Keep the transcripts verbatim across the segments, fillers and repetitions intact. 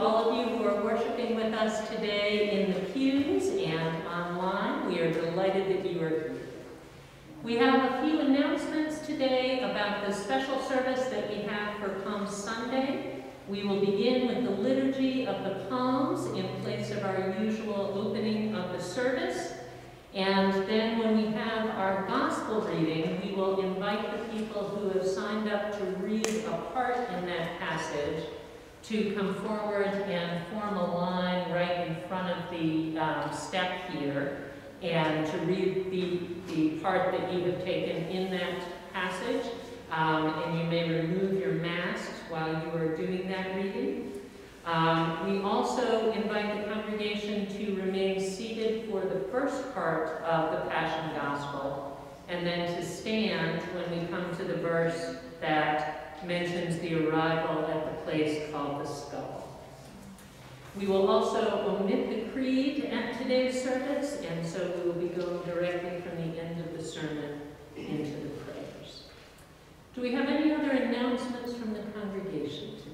all of you who are worshiping with us today in the pews and online. We are delighted that you are here. We have a few announcements today about the special service that we have for Palm Sunday. We will begin with the Liturgy of the Palms in place of our usual opening of the service. And then when we have our gospel reading, we will invite the people who have signed up to read a part in that passage to come forward and form a line right in front of the um, step here and to read the, the part that you have taken in that passage. Um, and you may remove your masks while you are doing that reading. Um, we also invite the congregation to remain seated for the first part of the Passion Gospel, and then to stand when we come to the verse that mentions the arrival at the place called the Skull. We will also omit the creed at today's service, and so we will be going directly from the end of the sermon into the prayers. Do we have any other announcements from the congregation today?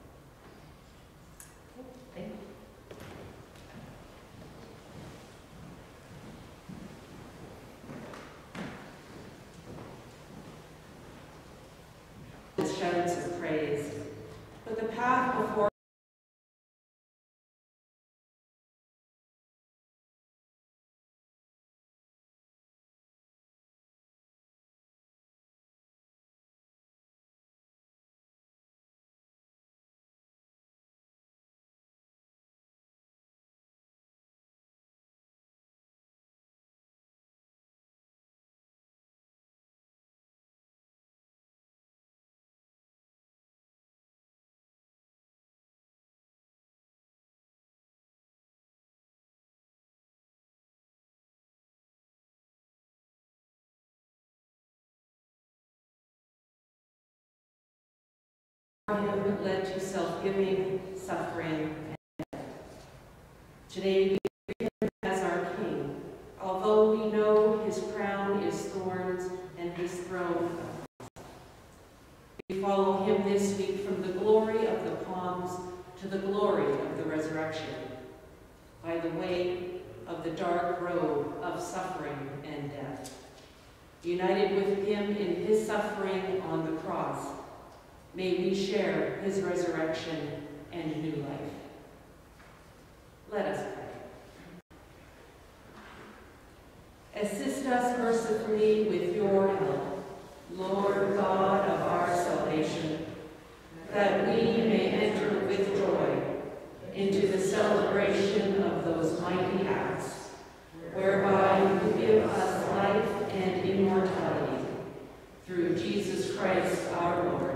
Thank you. Shouts of praise, but the path before him led to self-giving, suffering, and death. Today we greet him as our King, although we know his crown is thorns and his throne. We follow him this week from the glory of the palms to the glory of the resurrection, by the way of the dark road of suffering and death. United with him in his suffering on the cross, may we share his resurrection and new life. Let us pray. Assist us mercifully with your help, Lord God of our salvation, that we may enter with joy into the celebration of those mighty acts, whereby you give us life and immortality, through Jesus Christ our Lord.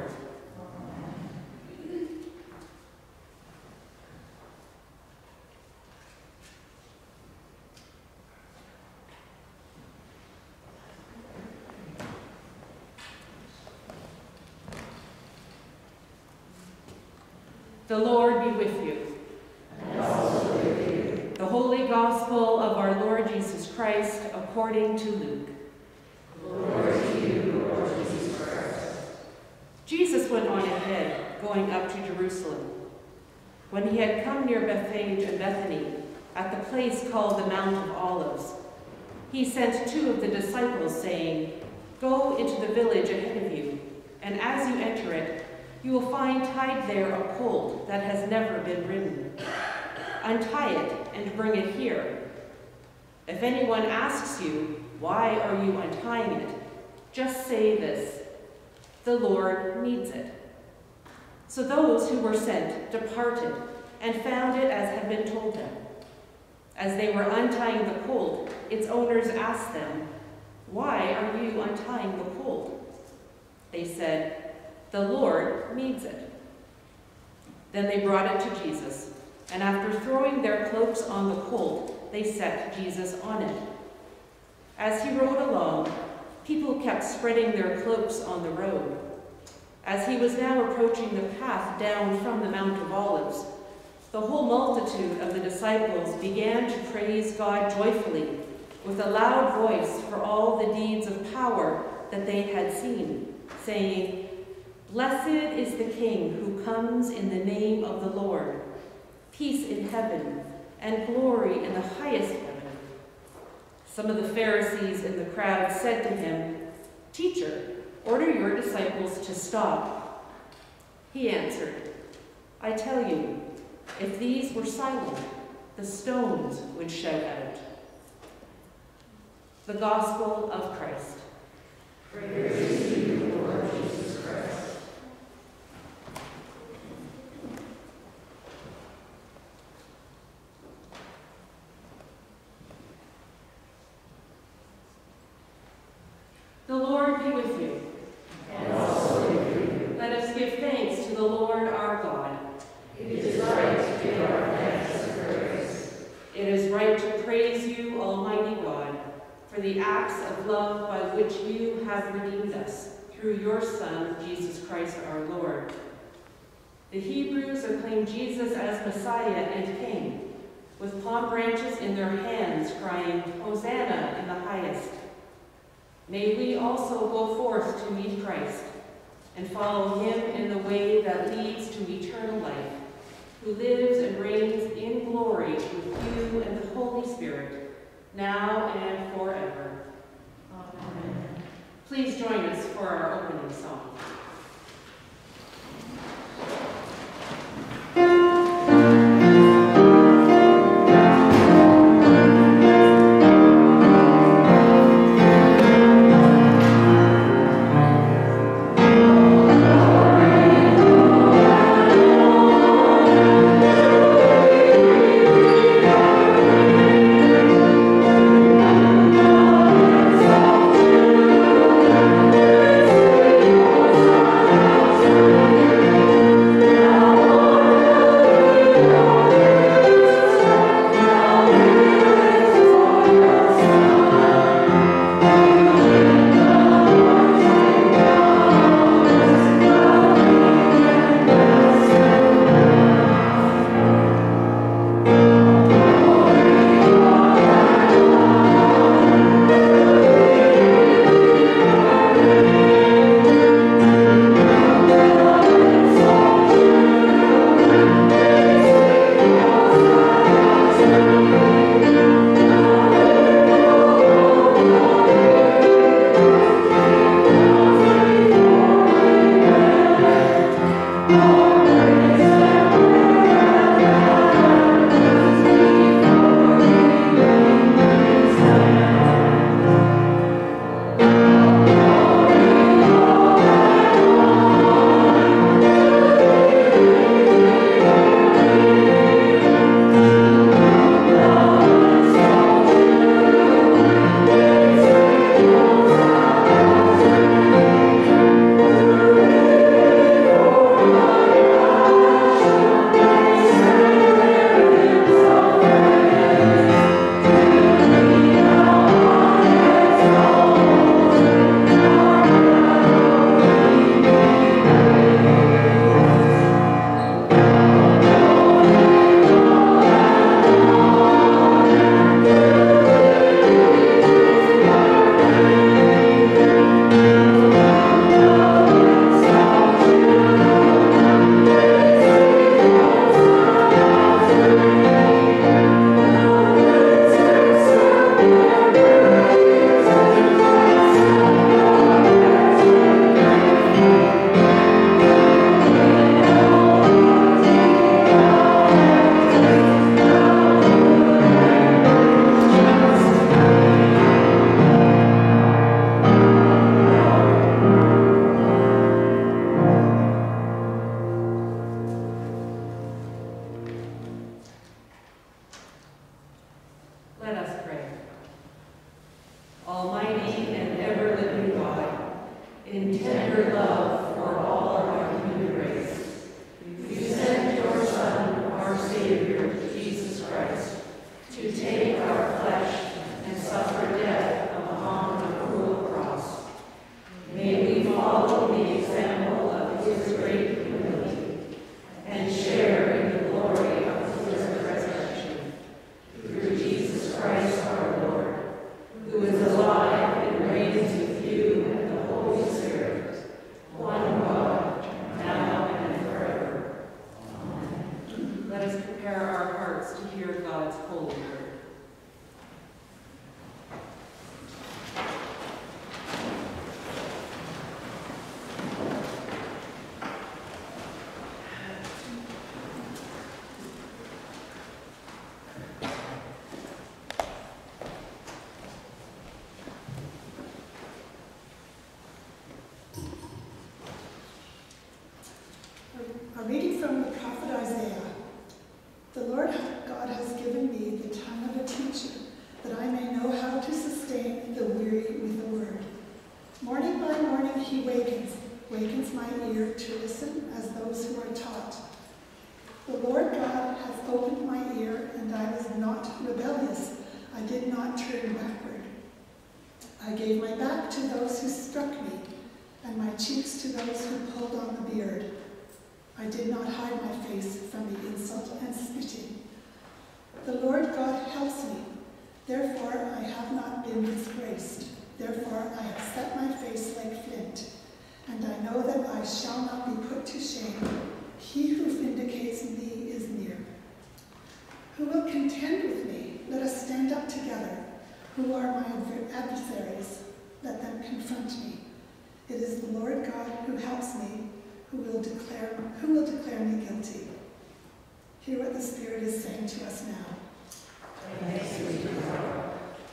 The Lord be with you. And also with you. The Holy Gospel of our Lord Jesus Christ according to Luke. Glory to you, Lord Jesus Christ. Jesus went on ahead, going up to Jerusalem. When he had come near Bethphage and Bethany, at the place called the Mount of Olives, he sent two of the disciples, saying, "Go into the village ahead of you, and as you enter it, you will find tied there a colt that has never been ridden. Untie it and bring it here. If anyone asks you, 'Why are you untying it?' just say this, 'The Lord needs it.'" So those who were sent departed and found it as had been told them. As they were untying the colt, its owners asked them, "Why are you untying the colt?" They said, "The Lord needs it." Then they brought it to Jesus, and after throwing their cloaks on the colt, they set Jesus on it. As he rode along, people kept spreading their cloaks on the road. As he was now approaching the path down from the Mount of Olives, the whole multitude of the disciples began to praise God joyfully with a loud voice for all the deeds of power that they had seen, saying, "Blessed is the King who comes in the name of the Lord. heaven, and glory in the highest heaven." Some of the Pharisees in the crowd said to him, "Teacher, order your disciples to stop." He answered, "I tell you, if these were silent, the stones would shout out." The Gospel of Christ. Praise to you, Lord Jesus Christ. The Lord be with you. And also with you. Let us give thanks to the Lord our God. It is right to give our thanks and praise. It is right to praise you, Almighty God, for the acts of love by which you have redeemed us through your Son, Jesus Christ our Lord. The Hebrews acclaimed Jesus as Messiah and King, with palm branches in their hands, crying, "Hosanna in the highest." May we also go forth to meet Christ and follow him in the way that leads to eternal life, who lives and reigns in glory with you and the Holy Spirit, now and forever. Amen. Please join us for our opening song. prepare our hearts to hear God's holy word. A reading from the prophet Isaiah. The Lord God has given me the tongue of a teacher, that I may know how to sustain the weary with the word. Morning by morning he wakens, wakens my ear to listen as those who are taught. The Lord God has opened my ear, and I was not rebellious. I did not turn backward. I gave my back to those who struck me, and my cheeks to those who pulled on the beard. I did not hide my face from the insult and spitting. The Lord God helps me. Therefore I have not been disgraced. Therefore I have set my face like flint, and I know that I shall not be put to shame. He who vindicates me is near. Who will contend with me? Let us stand up together. Who are my adversaries? Let them confront me. It is the Lord God who helps me, who will declare, who will declare me guilty. Hear what the Spirit is saying to us now. Thanks be to God.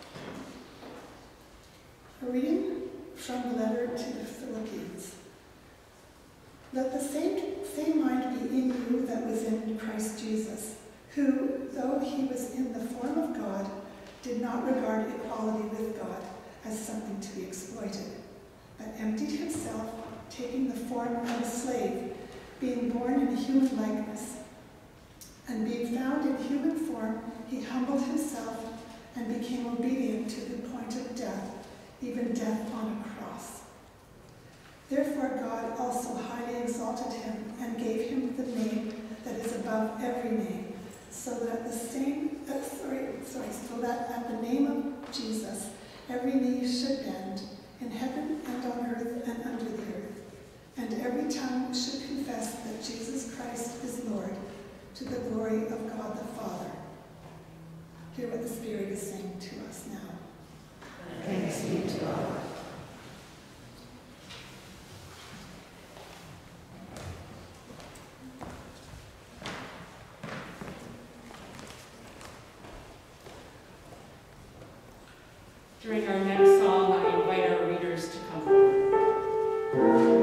A reading from the letter to the Philippians. Let the same, same mind be in you that was in Christ Jesus, who, though he was in the form of God, did not regard equality with God as something to be exploited, but emptied himself, taking the form of a slave, being born in human likeness. And being found in human form, he humbled himself and became obedient to the point of death, even death on a cross. Therefore God also highly exalted him and gave him the name that is above every name, so that the same, uh, sorry, sorry, so that at the name of Jesus every knee should bend, in heaven and on earth and under the earth, and every tongue should confess that Jesus Christ is Lord, to the glory of God the Father. Hear what the Spirit is saying to us now. Thanks be to God. During our next song, I invite our readers to come forward.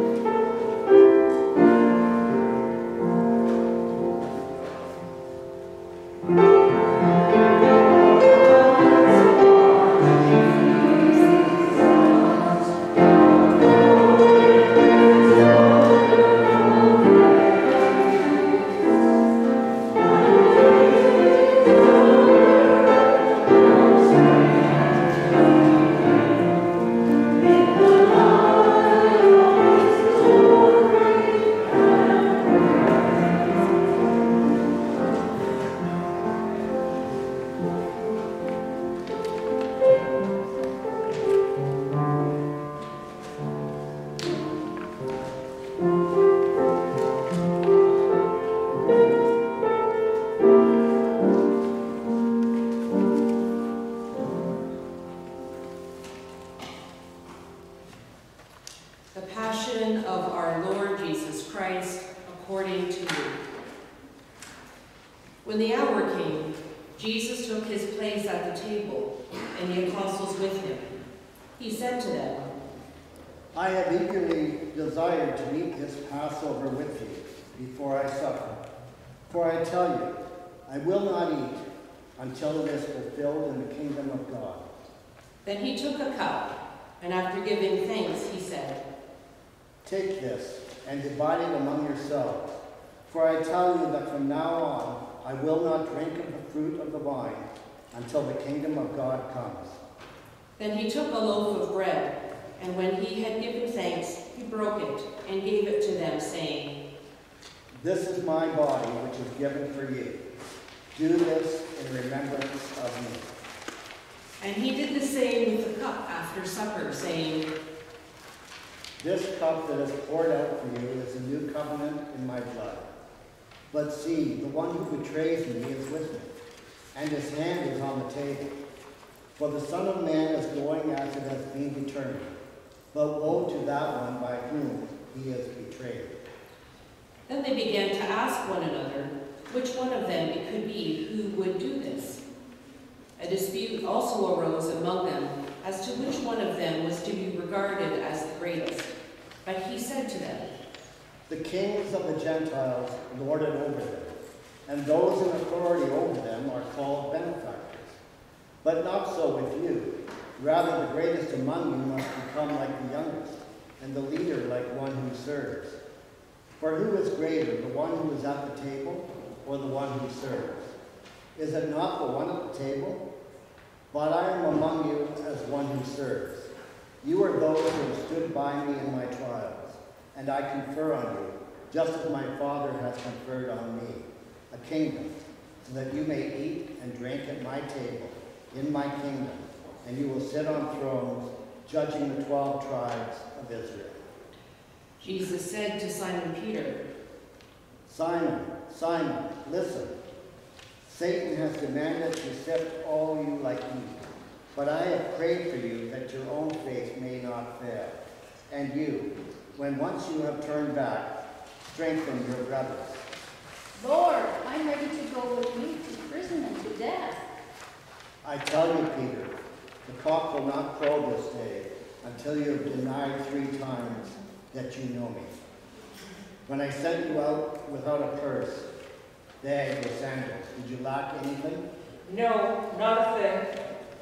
The Passion of our Lord Jesus Christ according to Luke. When the hour came, Jesus took his place at the table, and the apostles with him. He said to them, I have eagerly desired to eat this Passover with you before I suffer. For I tell you, I will not eat until it is fulfilled in the kingdom of God. Then he took a cup, and after giving thanks, he said, Take this and divide it among yourselves. For I tell you that from now on I will not drink of the fruit of the vine until the kingdom of God comes. Then he took a loaf of bread, and when he had given thanks, he broke it and gave it to them, saying, This is my body, which is given for you. Do this in remembrance of me. And he did the same with the cup after supper, saying, This This cup that is poured out for you is a new covenant in my blood. But see, the one who betrays me is with me, and his hand is on the table. For the Son of Man is going as it has been determined. But woe to that one by whom he is betrayed. Then they began to ask one another which one of them it could be who would do this. A dispute also arose among them as to which one of them was to be regarded as the greatest. But he said to them, The kings of the Gentiles lord it over them, and those in authority over them are called benefactors. But not so with you. Rather, the greatest among you must become like the youngest, and the leader like one who serves. For who is greater, the one who is at the table, or the one who serves? Is it not the one at the table? But I am among you as one who serves. You are those who have stood by me in my trials, and I confer on you, just as my Father has conferred on me, a kingdom, so that you may eat and drink at my table in my kingdom, and you will sit on thrones, judging the twelve tribes of Israel. Jesus said to Simon Peter, Simon, Simon, listen. Satan has demanded to sift all you like wheat, but I have prayed for you that your own faith may not fail. And you, when once you have turned back, strengthen your brothers. Lord, I'm ready to go with you to prison and to death. I tell you, Peter, the cock will not crow this day until you have denied three times that you know me. When I sent you out without a purse, bag, or sandals, did you lack anything? No, not a thing.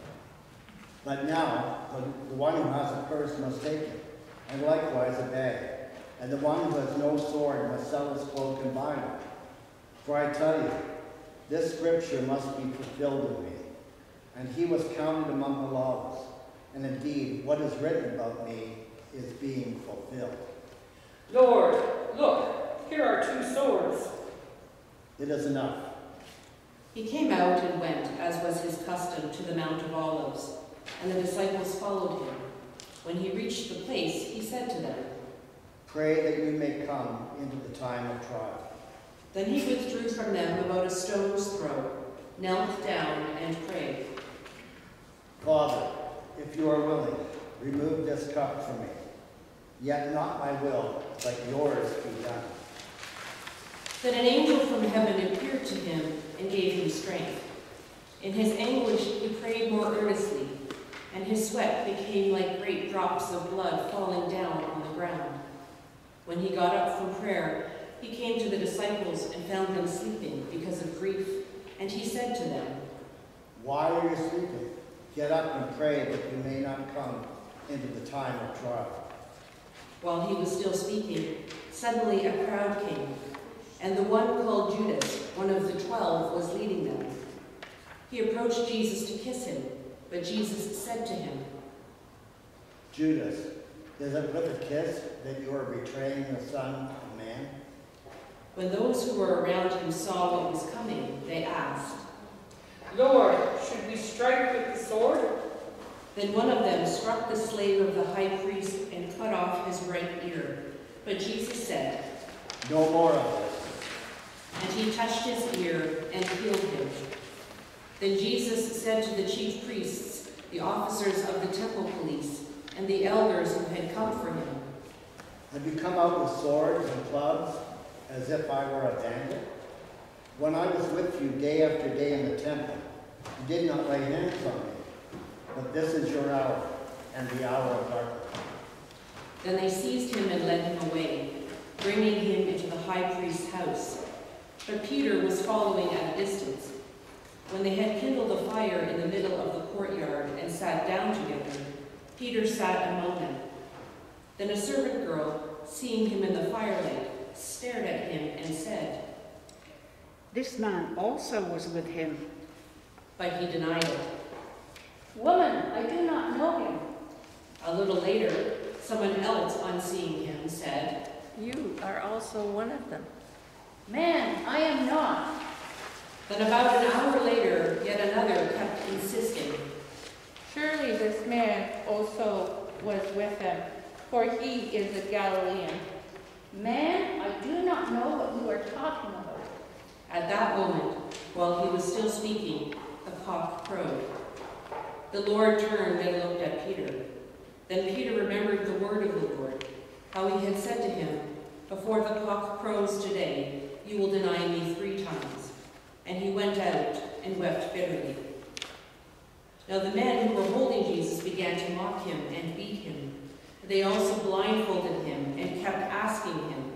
But now, the, the one who has a purse must take it, and likewise a bag. And the one who has no sword must sell his cloak and buy one. For I tell you, this scripture must be fulfilled in me. And he was counted among the lawless. And indeed, what is written about me is being fulfilled. Lord, look, here are two swords. It is enough. He came out and went, as was his custom, to the Mount of Olives, and the disciples followed him. When he reached the place, he said to them, Pray that you may come into the time of trial. Then he withdrew from them about a stone's throw, knelt down, and prayed. Father, if you are willing, remove this cup from me. Yet not my will, but yours be done. Then an angel from heaven appeared to him and gave him strength. In his anguish he prayed more earnestly, and his sweat became like great drops of blood falling down on the ground. When he got up from prayer, he came to the disciples and found them sleeping because of grief, and he said to them, Why are you sleeping? Get up and pray that you may not come into the time of trial. While he was still speaking, suddenly a crowd came, and the one called Judas, one of the twelve, was leading them. He approached Jesus to kiss him, but Jesus said to him, Judas, is it with a kiss that you are betraying the Son of Man? When those who were around him saw what was coming, they asked. Lord, should we strike with the sword? Then one of them struck the slave of the high priest and cut off his right ear. But Jesus said, No more of this. and he touched his ear and healed him. Then Jesus said to the chief priests, the officers of the temple police, and the elders who had come for him, Have you come out with swords and clubs as if I were a bandit? When I was with you day after day in the temple, you did not lay hands on me. But this is your hour, and the hour of darkness. Then they seized him and led him away, bringing him into the high priest's house. But Peter was following at a distance. When they had kindled a fire in the middle of the courtyard and sat down together, Peter sat among them. Then a servant girl, seeing him in the firelight, stared at him and said, This man also was with him. but he denied it. Woman, I do not know him. A little later, someone else, on seeing him, said, You are also one of them. Man, I am not. Then about an hour later, yet another kept insisting, Surely this man also was with them, for he is a Galilean. Man, I do not know what you are talking about. At that moment, while he was still speaking, the cock crowed. The Lord turned and looked at Peter. Then Peter remembered the word of the Lord, how he had said to him, "Before the cock crows today, you will deny me three times." And he went out and wept bitterly. Now the men who were holding Jesus began to mock him and beat him. They also blindfolded him and kept asking him,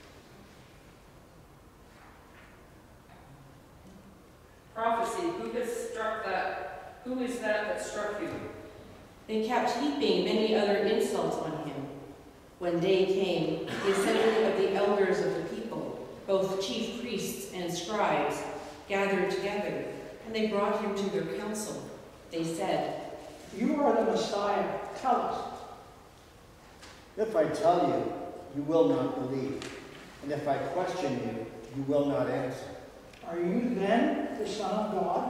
Prophecy, who has struck that? Who is that that struck you? They kept heaping many other insults on him. When day came, the assembly of the elders of the people, both chief priests and scribes, gathered together, and they brought him to their council. They said, "You are the Messiah. Tell us." If I tell you, you will not believe. And if I question you, you will not answer. Are you then the Son of God?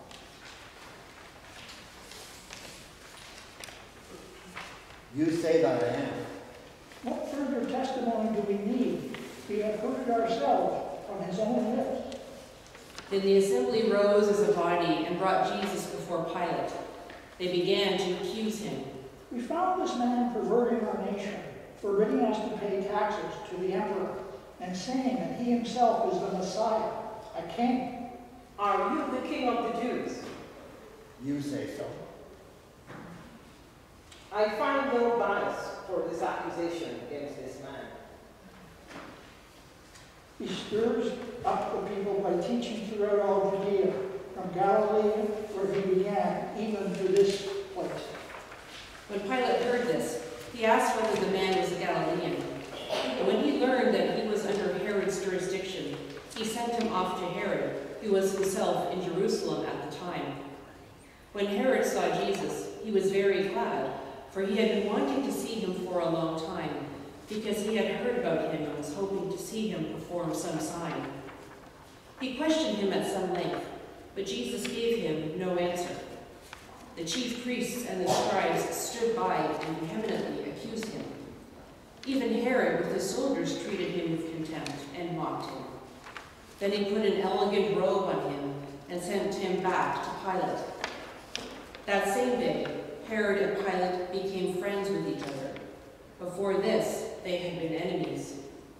You say that I am. What further testimony do we need? We have heard it ourselves from his own lips. Then the assembly rose as a body and brought Jesus before Pilate. They began to accuse him. We found this man perverting our nation, forbidding us to pay taxes to the emperor, and saying that he himself is the Messiah, a king. Are you the king of the Jews? You say so. I find no bias for this accusation against this man. He stirs up the people by teaching throughout all Judea, from Galilee, where he began, even to this place. When Pilate heard this, he asked whether the man was a Galilean. And when he learned that he was under Herod's jurisdiction, he sent him off to Herod, who was himself in Jerusalem at the time. When Herod saw Jesus, he was very glad, for he had been wanting to see him for a long time, because he had heard about him and was hoping to see him perform some sign. He questioned him at some length, but Jesus gave him no answer. The chief priests and the scribes stood by and vehemently accused him. Even Herod with his soldiers treated him with contempt and mocked him. Then he put an elegant robe on him and sent him back to Pilate. That same day, Herod and Pilate became friends with each other. Before this, they had been enemies.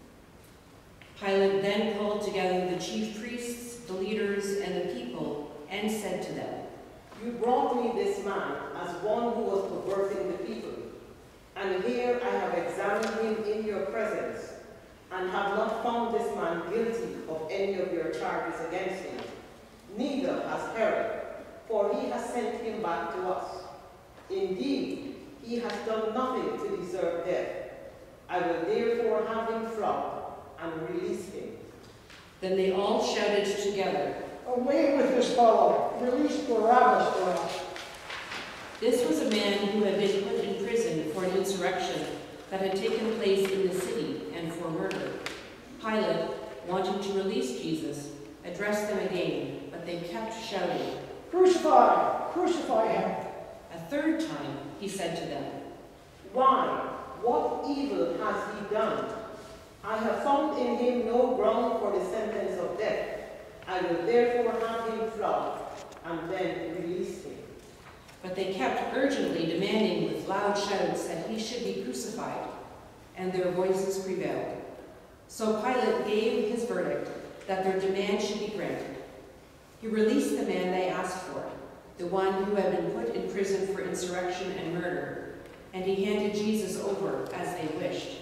Pilate then called together the chief priests, the leaders, and the people, and said to them, You brought me this man as one who was perverting the people. And here I have examined him in your presence, and have not found this man guilty of any of your charges against him. Neither has Herod, for he has sent him back to us. Indeed, he has done nothing to deserve death. I will therefore have him flogged and release him. Then they all shouted together, Away with this fellow! Release Barabbas for us! This was a man who had been put in prison for an insurrection that had taken place in the city and for murder. Pilate, wanting to release Jesus, addressed them again, but they kept shouting, Crucify! Crucify him! A third time he said to them, Why? What evil has he done? I have found in him no ground for the sentence of death. I will therefore have him flogged and then release him. But they kept urgently demanding with loud shouts that he should be crucified, and their voices prevailed. So Pilate gave his verdict that their demand should be granted. He released the man they asked for, the one who had been put in prison for insurrection and murder, and he handed Jesus over as they wished.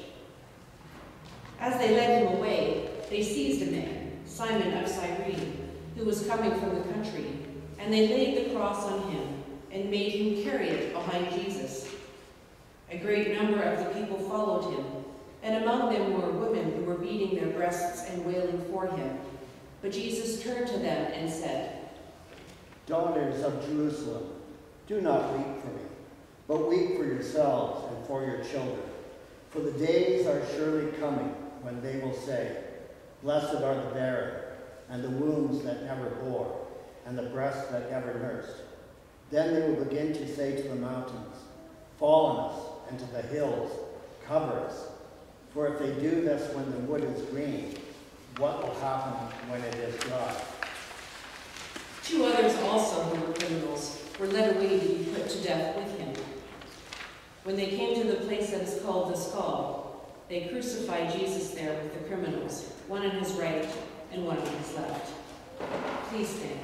As they led him away, they seized a man, Simon of Cyrene, who was coming from the country, and they laid the cross on him and made him carry it behind Jesus. A great number of the people followed him, and among them were women who were beating their breasts and wailing for him. But Jesus turned to them and said, Daughters of Jerusalem, do not weep for me, but weep for yourselves and for your children. For the days are surely coming when they will say, Blessed are the barren, and the wombs that never bore, and the breasts that never nursed. Then they will begin to say to the mountains, Fall on us, and to the hills, Cover us. For if they do this when the wood is green, what will happen when it is done. Two others also, who were criminals, were led away to be put to death with him. When they came to the place that is called the Skull, they crucified Jesus there with the criminals, one on his right and one on his left. Please stand.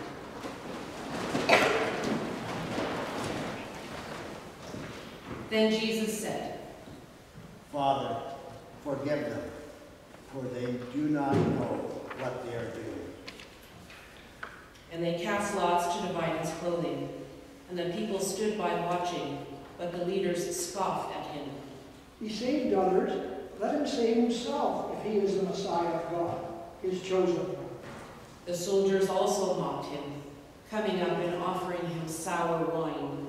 Then Jesus said, Father, forgive them, for they do not know what they are doing. and they cast lots to divide his clothing. And the people stood by watching, but the leaders scoffed at him. He saved others. Let him save himself if he is the Messiah of God, his chosen one. The soldiers also mocked him, coming up and offering him sour wine.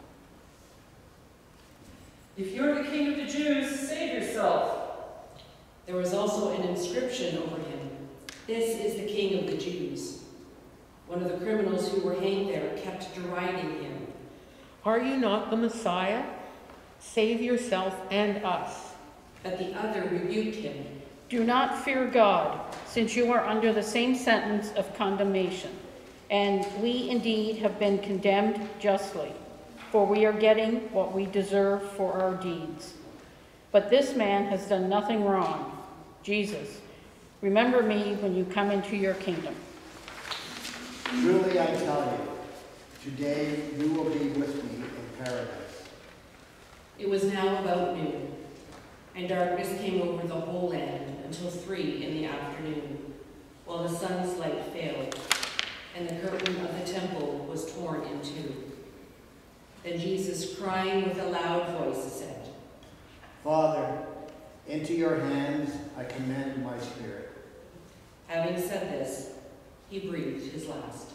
If you're the king of the Jews, save yourself. There was also an inscription over him, "This is the King of the Jews." One of the criminals who were hanged there kept deriding him. Are you not the Messiah? Save yourself and us. But the other rebuked him. Do not fear God, since you are under the same sentence of condemnation. And we indeed have been condemned justly, for we are getting what we deserve for our deeds. But this man has done nothing wrong. Jesus, remember me when you come into your kingdom. Truly I tell you, today you will be with me in paradise. It was now about noon, and darkness came over the whole land until three in the afternoon, while the sun's light failed, and the curtain of the temple was torn in two. Then Jesus, crying with a loud voice, said, Father, into your hands I commend my spirit. Having said this, he breathed his last.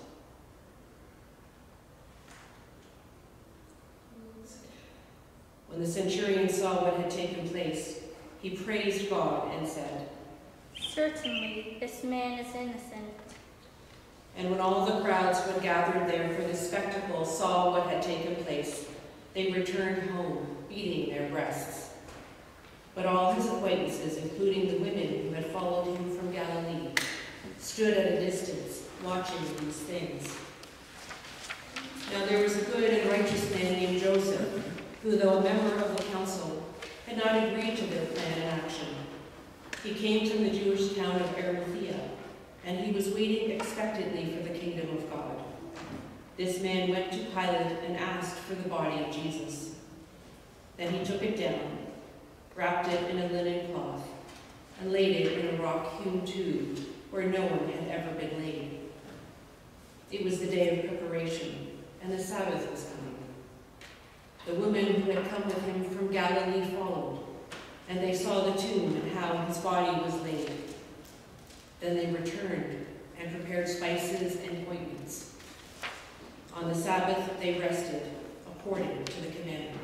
When the centurion saw what had taken place, he praised God and said, Certainly, this man is innocent. And when all the crowds who had gathered there for this spectacle saw what had taken place, they returned home, beating their breasts. But all his acquaintances, including the women who had followed him from Galilee, stood at a distance, watching these things. Now there was a good and righteous man named Joseph, who, though a member of the council, had not agreed to their plan and action. He came from the Jewish town of Arimathea, and he was waiting expectantly for the kingdom of God. This man went to Pilate and asked for the body of Jesus. Then he took it down, wrapped it in a linen cloth, and laid it in a rock-hewn tomb where no one had ever been laid. It was the day of preparation, and the Sabbath was coming. The women who had come with him from Galilee followed, and they saw the tomb and how his body was laid. Then they returned and prepared spices and ointments. On the Sabbath they rested, according to the commandment.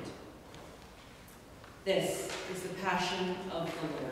This is the passion of the Lord.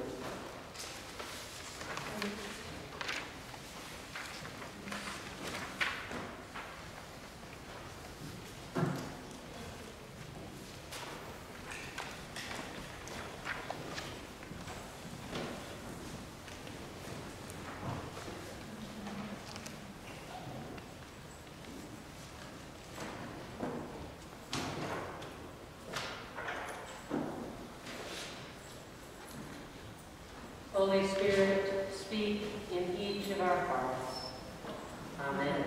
Holy Spirit, speak in each of our hearts. Amen.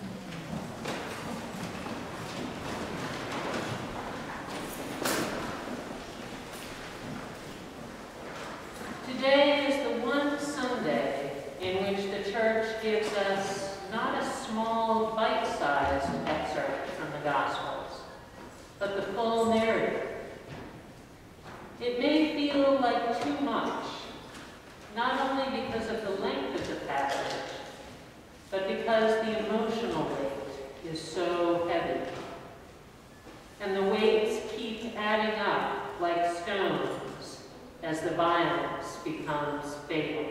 Today is the one Sunday in which the Church gives us not a small bite-sized excerpt from the Gospels, but the full narrative. It may feel like too much, not only because of the length of the passage, but because the emotional weight is so heavy. And the weights keep adding up like stones as the violence becomes fatal.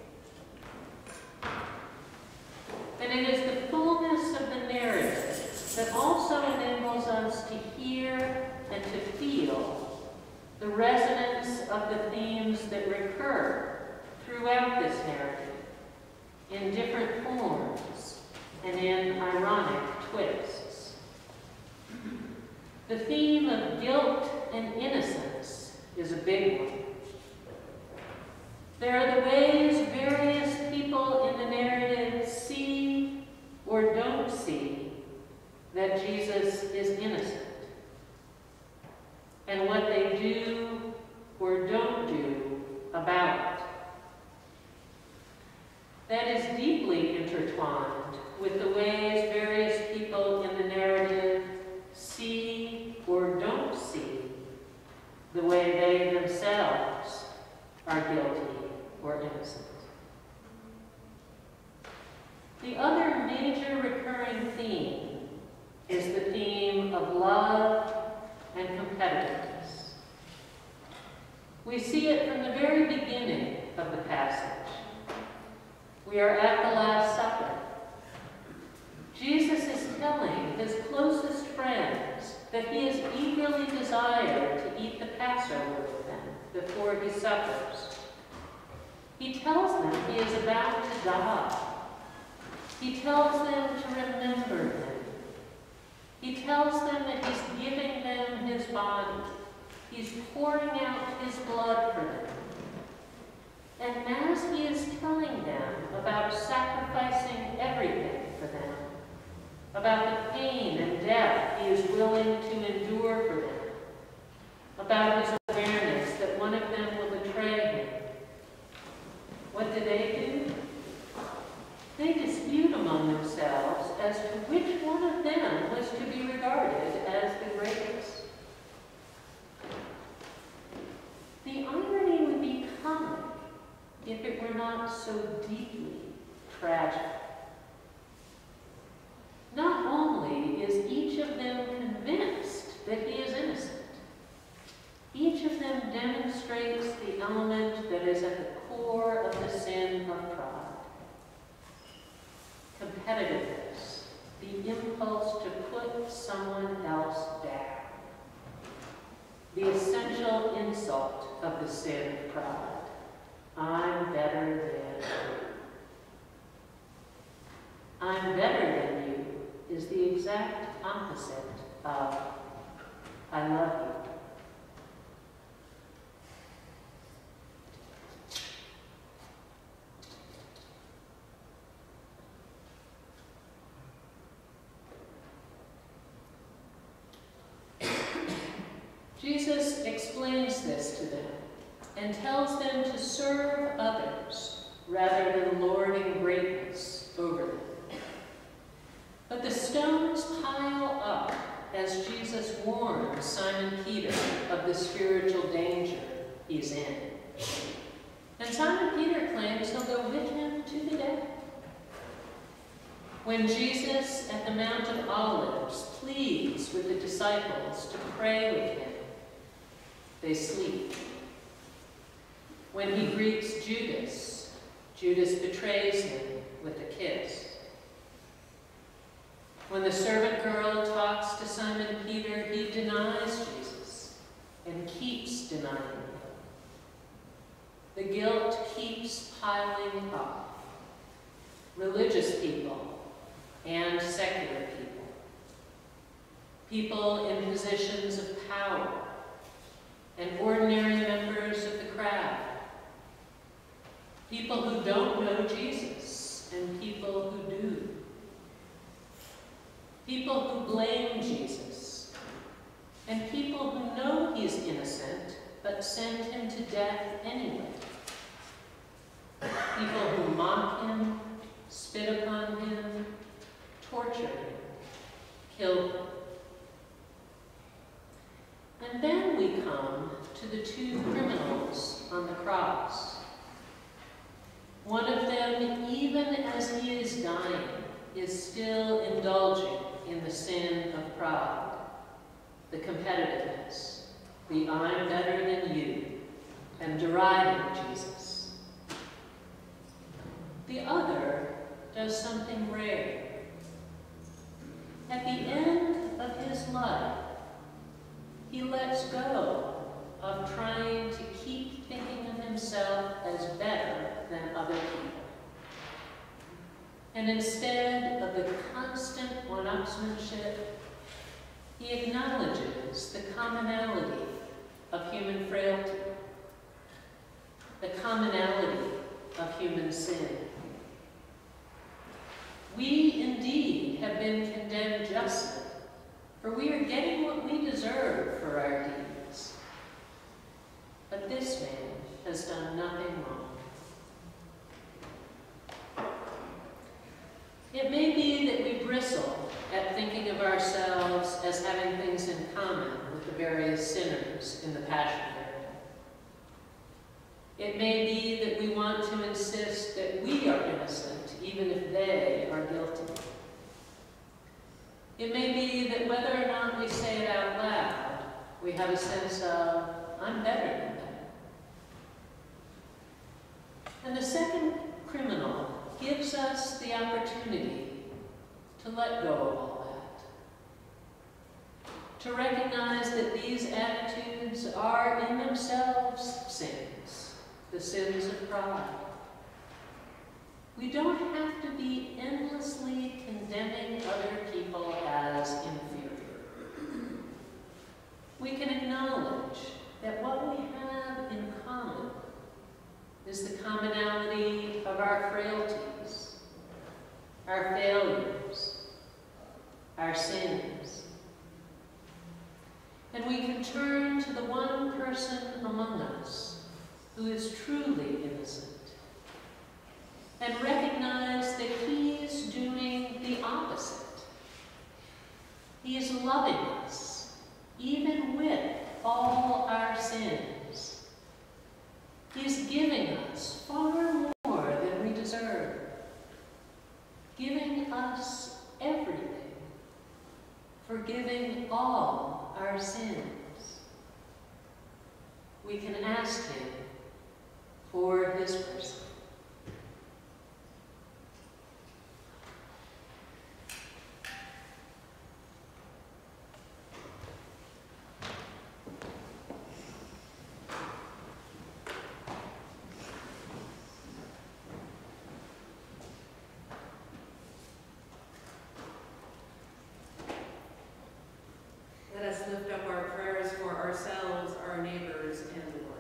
And it is the fullness of the narrative that also enables us to hear and to feel the resonance of the themes that recur throughout this narrative, ironic twists. The theme of guilt and innocence is a big one. There are the ways various people in the narrative see or don't see that Jesus is innocent, and what they do or don't do about it. That is deeply intertwined with the ways various people in the narrative see or don't see the way they themselves are guilty or innocent. The other major recurring theme is the theme of love and competitiveness. We see it from the very beginning of the passage. We are at the Last Supper. Jesus is telling his closest friends that he is eagerly desired to eat the Passover with them before he suffers. He tells them he is about to die. He tells them to remember him. He tells them that he's giving them his body. He's pouring out his blood for them. And as he is telling them about sacrificing everything for them, about the pain and death he is willing to endure for them, about his awareness that one of them will betray him, what do they do? They dispute among themselves as to which one of them was to be regarded as the greatest. The irony would be comic if it were not so deeply tragic. Not only is each of them convinced that he is innocent, each of them demonstrates the element that is at the core of the sin of pride. Competitiveness, the impulse to put someone else down. The essential insult of the sin of pride. I'm better than you. I'm better than you is the exact opposite of I love you. Jesus explains this to them and tells them to serve others rather than lording greatness over them. But the stones pile up as Jesus warns Simon Peter of the spiritual danger he's in. And Simon Peter claims he'll go with him to the death. When Jesus at the Mount of Olives pleads with the disciples to pray with him, they sleep. When he greets Judas, Judas betrays him with a kiss. When the servant girl talks to Simon Peter, he denies Jesus and keeps denying him. The guilt keeps piling up. Religious people and secular people. People in positions of power and ordinary members of the crowd. People who don't know Jesus and people who do. People who blame Jesus and people who know he is innocent but send him to death anyway. People who mock him, spit upon him, torture him, kill him. And then we come to the two criminals on the cross. One of them, even as he is dying, is still indulging in the sin of pride, the competitiveness, the I'm better than you, and deriding Jesus. The other does something rare. At the end of his life, he lets go of trying to keep thinking of himself as better than other people. And instead of the constant one-upsmanship, he acknowledges the commonality of human frailty, the commonality of human sin. We indeed have been condemned justly, for we are getting what we deserve for our deeds. But this man has done nothing wrong. It may be that we bristle at thinking of ourselves as having things in common with the various sinners in the Passion narrative. It may be that we want to insist that we are innocent, even if they are guilty. It may be that whether or not we say it out loud, we have a sense of, I'm better than them. And the second criminal gives us the opportunity to let go of all that. To recognize that these attitudes are in themselves sins, the sins of pride. We don't have to be endlessly condemning other people as inferior. We can acknowledge that what we have in common is the commonality of our frailties, our failures, our sins. And we can turn to the one person among us who is truly innocent and recognize that he is doing the opposite. He is loving us, even with all our sins. He is giving us far more than we deserve, giving us everything, forgiving all our sins. We can ask him for his mercy. Let us lift up our prayers for ourselves, our neighbors, and the world.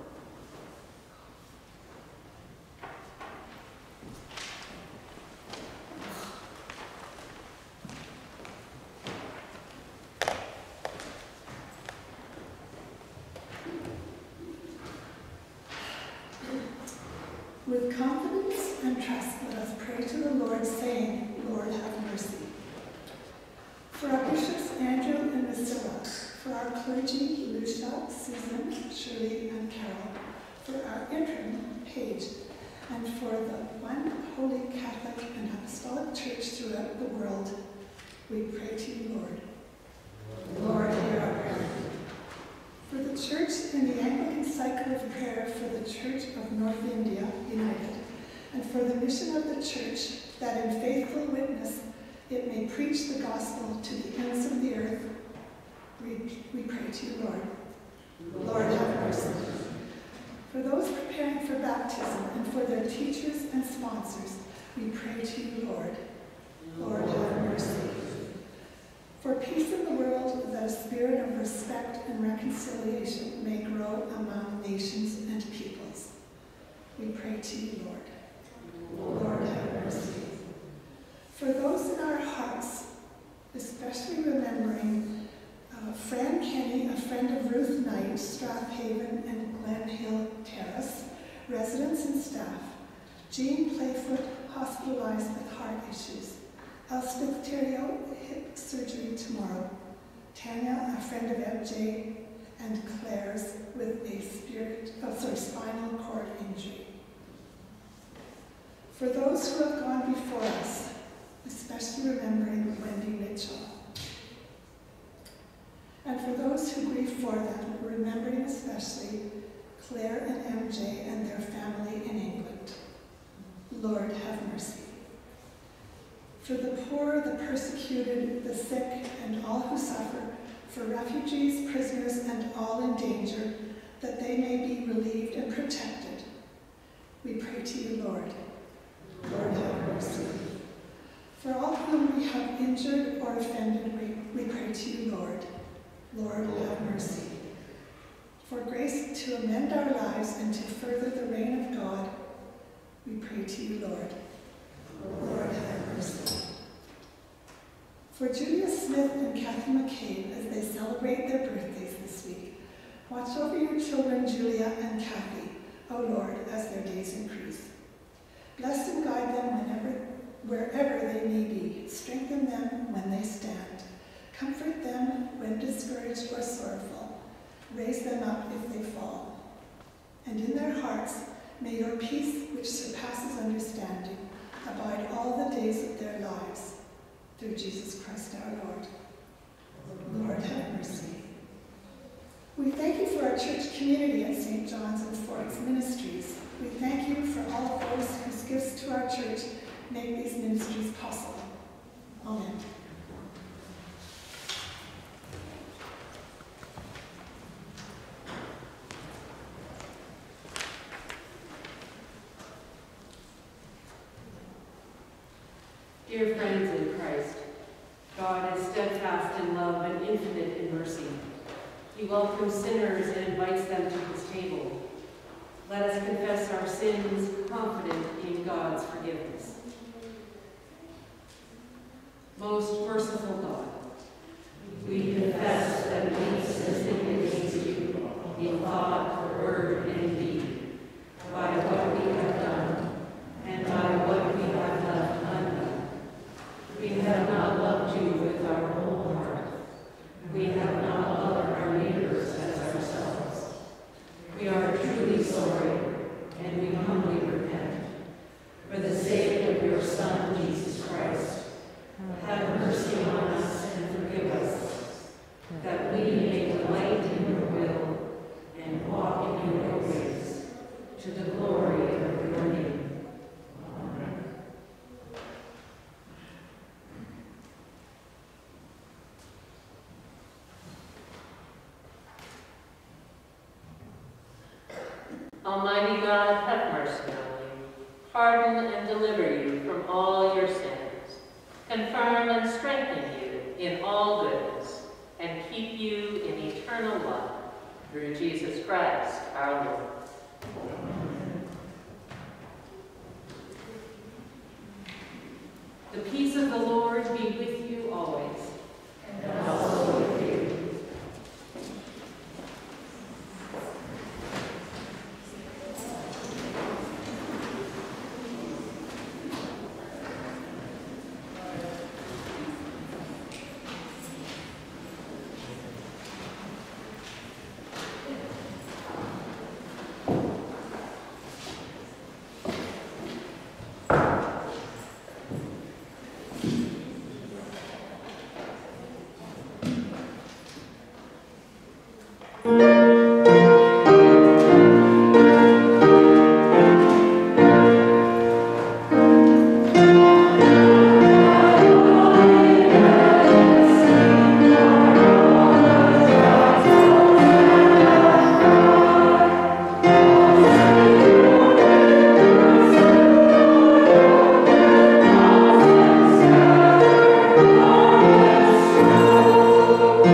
With confidence and trust, let us pray to the Lord, saying, Lord, have mercy. For our bishops, Andrew and Priscilla, for our clergy, Lucia, Susan, Shirley, and Carol, for our interim, Paige, and for the one holy Catholic and Apostolic Church throughout the world, we pray to you, Lord. Lord, hear our prayer. For the Church in the Anglican cycle of prayer for the Church of North India United, and for the mission of the Church, that in faithful witness it may preach the gospel to the ends of the earth, we, we pray to you, Lord. Lord, have mercy. For those preparing for baptism and for their teachers and sponsors, we pray to you, Lord. Lord, have mercy. For peace in the world, that a spirit of respect and reconciliation may grow among nations and peoples, we pray to you, Lord. Lord, have mercy. For those in our hearts, especially remembering uh, Fran Kenny, a friend of Ruth Knight, Strathaven and Glen Hill Terrace, residents and staff, Jean Playfoot, hospitalized with heart issues, Elspeth Theriot, hip surgery tomorrow, Tanya, a friend of M J, and Claire's with a spirit, oh, sorry, spinal cord injury. For those who have gone before us, especially remembering Wendy Mitchell. And for those who grieve for them, remembering especially Claire and M J and their family in England. Lord, have mercy. For the poor, the persecuted, the sick, and all who suffer, for refugees, prisoners, and all in danger, that they may be relieved and protected, we pray to you, Lord. Lord, have mercy. For all whom we have injured or offended, we, we pray to you, Lord. Lord, have mercy. For grace to amend our lives and to further the reign of God, we pray to you, Lord. Lord, have mercy. For Julia Smith and Kathy McCabe, as they celebrate their birthdays this week, watch over your children, Julia and Kathy, O Lord, as their days increase. Bless and guide them whenever, wherever they may be. Strengthen them when they stand. Comfort them when discouraged or sorrowful. Raise them up if they fall. And in their hearts, may your peace, which surpasses understanding, abide all the days of their lives. Through Jesus Christ our Lord. Lord, have mercy. We thank you for our church community at Saint John's and for its ministries. We thank you for all of those whose gifts to our church make these ministries possible. Amen. Dear friends in Christ, God is steadfast in love and infinite in mercy. He welcomes sinners and invites them to his table. Let us confess our sins, confident in God's forgiveness. Most merciful God, we confess that we sinned against you in thought, word, and deed, by what we have done and by what we have left undone. We have not loved you with our whole heart. We have not loved our neighbors as ourselves. We are truly sorry, and we humbly repent. For the sake of your Son, Jesus Christ, have mercy on us and forgive us, that we may delight in your will and walk in your ways, to the glory of your name. Amen. Almighty God, have mercy on you, pardon and deliver you from all your sins, confirm and strengthen you in all goodness, and keep you in eternal love, through Jesus Christ our Lord. The peace of the Lord be with you always. And also with you. Thank you.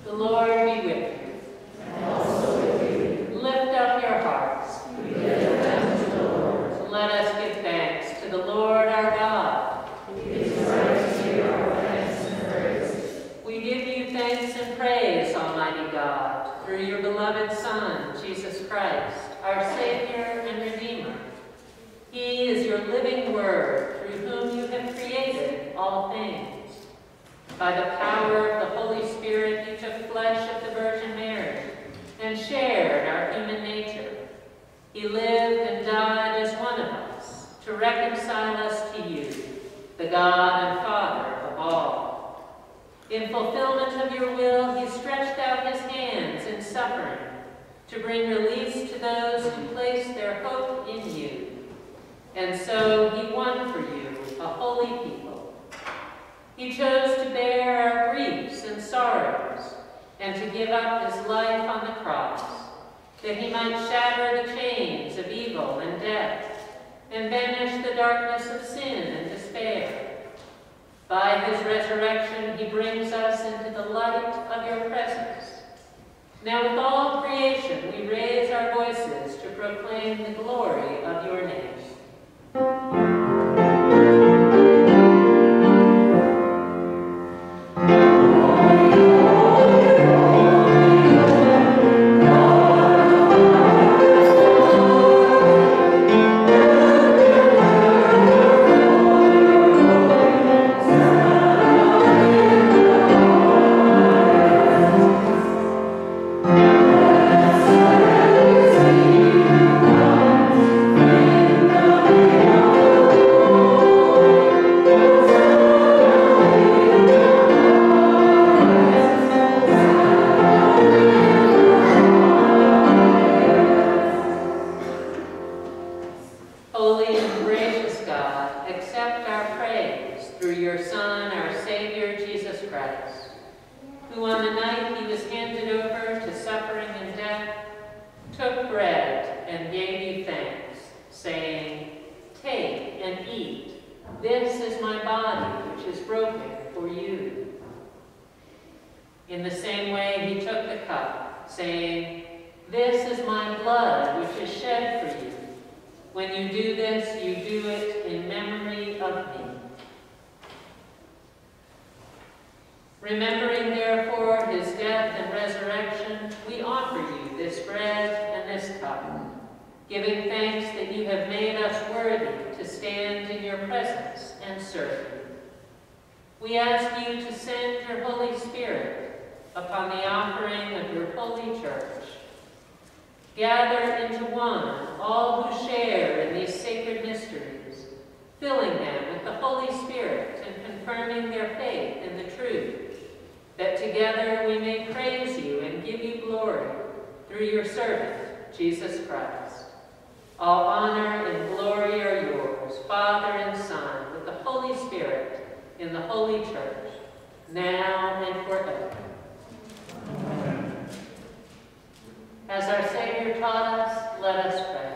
The Lord be with you. And also with you. Lift up your hearts. We lift them to the Lord. So let us give thanks to the Lord our God. It is right to give our thanks and praise. We give you thanks and praise, Almighty God, through your beloved Son, Jesus Christ, our Savior and Redeemer. He is your living Word, through whom you have created all things. By the power of the Holy Spirit, he took flesh of the Virgin Mary and shared our human nature. He lived and died as one of us to reconcile us to you, the God and Father of all. In fulfillment of your will, he stretched out his hands in suffering to bring release to those who place their hope in you. And so he won for you a holy people. He chose to bear our griefs and sorrows and to give up his life on the cross, that he might shatter the chains of evil and death and banish the darkness of sin and despair. By his resurrection, he brings us into the light of your presence. Now with all creation, we raise our voices to proclaim the glory of your name. Remembering, therefore, his death and resurrection, we offer you this bread and this cup, giving thanks that you have made us worthy to stand in your presence and serve you. We ask you to send your Holy Spirit upon the offering of your holy church. Gather into one all who share in these sacred mysteries, filling them with the Holy Spirit and confirming their faith in the truth, that together we may praise you and give you glory through your servant, Jesus Christ. All honor and glory are yours, Father and Son, with the Holy Spirit in the Holy Church, now and forever. Amen. As our Savior taught us, let us pray.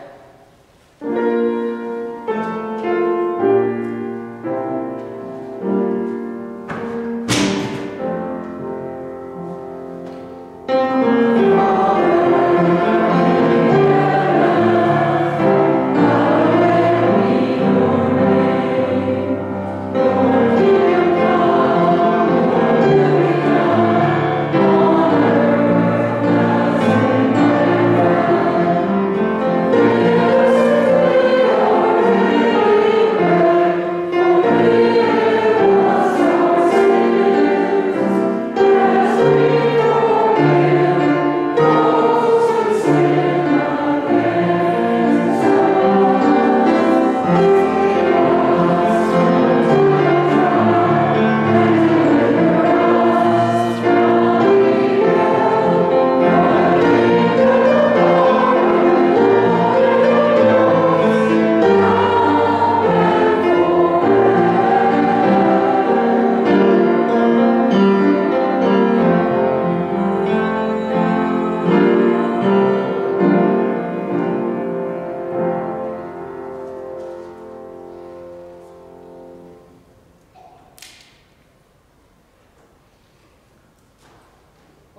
Thank you.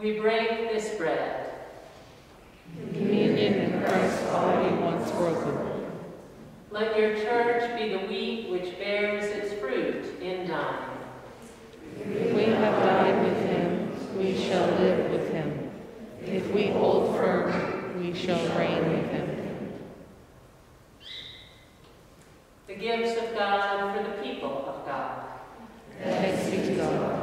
We break this bread. Communion in Christ's body once broken. Let your church be the wheat which bears its fruit in dying. If we have died with him, we shall live with him. If we hold firm, we shall reign with him. The gifts of God for the people of God. Thanks be to God.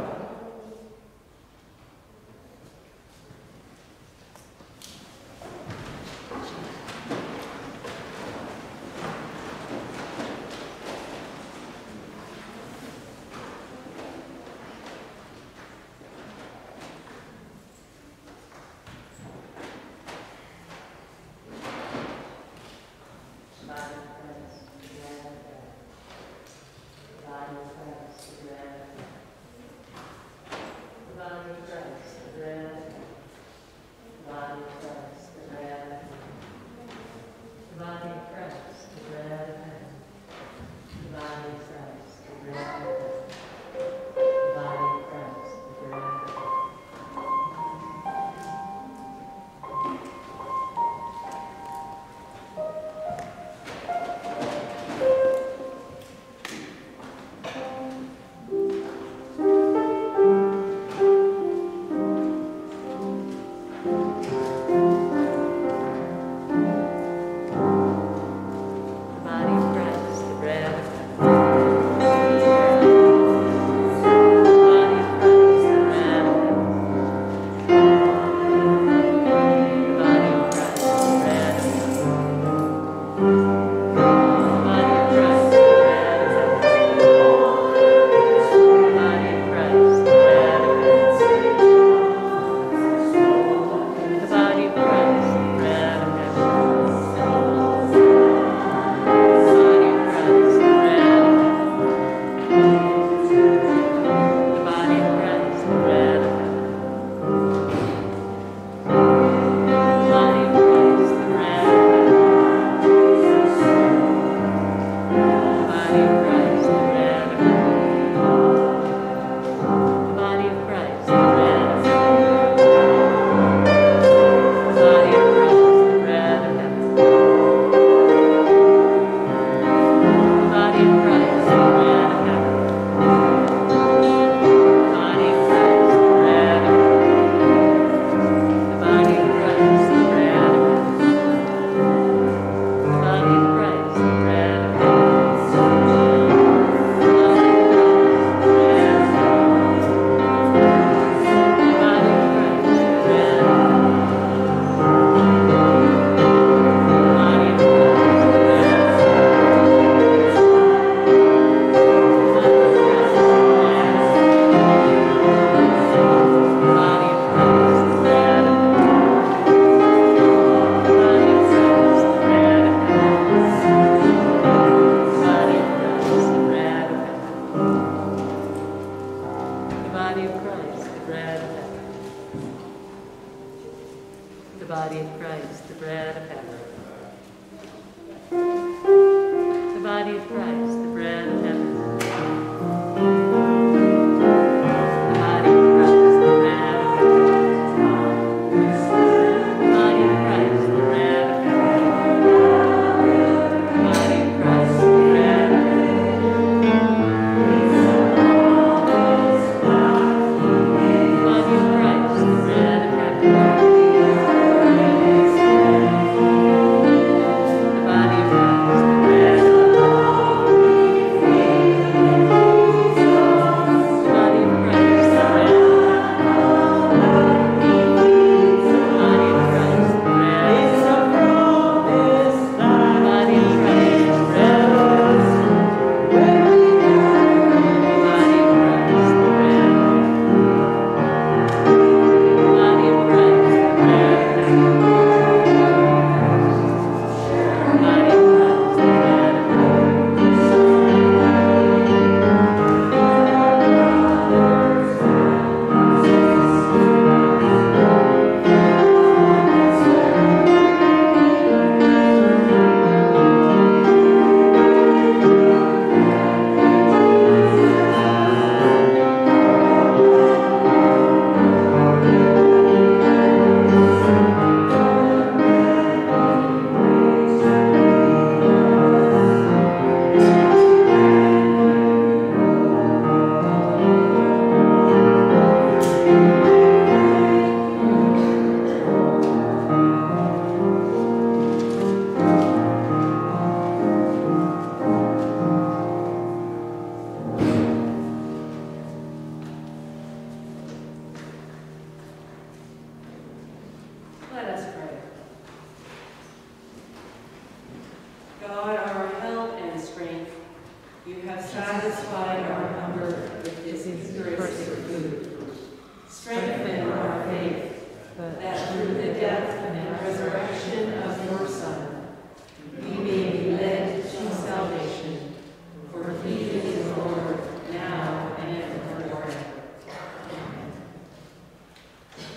The body of Christ, the bread of heaven.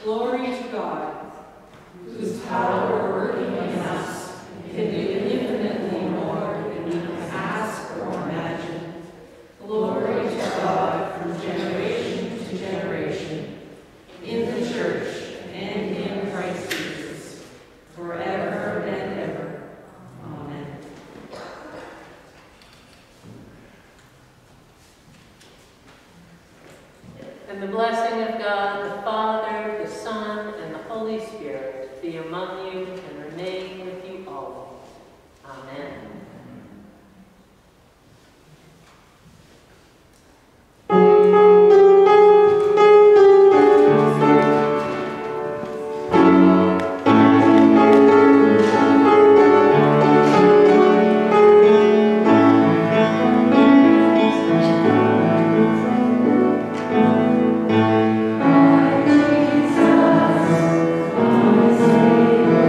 Glory to God, whose power working in us can do infinitely more than we can ask or imagine. Glory to God from generation to generation, in the church and in Christ Jesus, forever and ever. Amen. And the blessing of God, the Father, the Son, and the Holy Spirit be among you and remain with you always. Amen. Jesus, my Savior.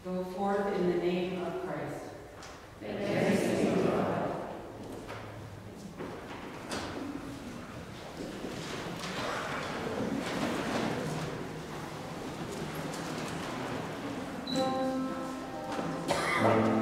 Go forth in the name of Christ. Thanks be to God. Thank you.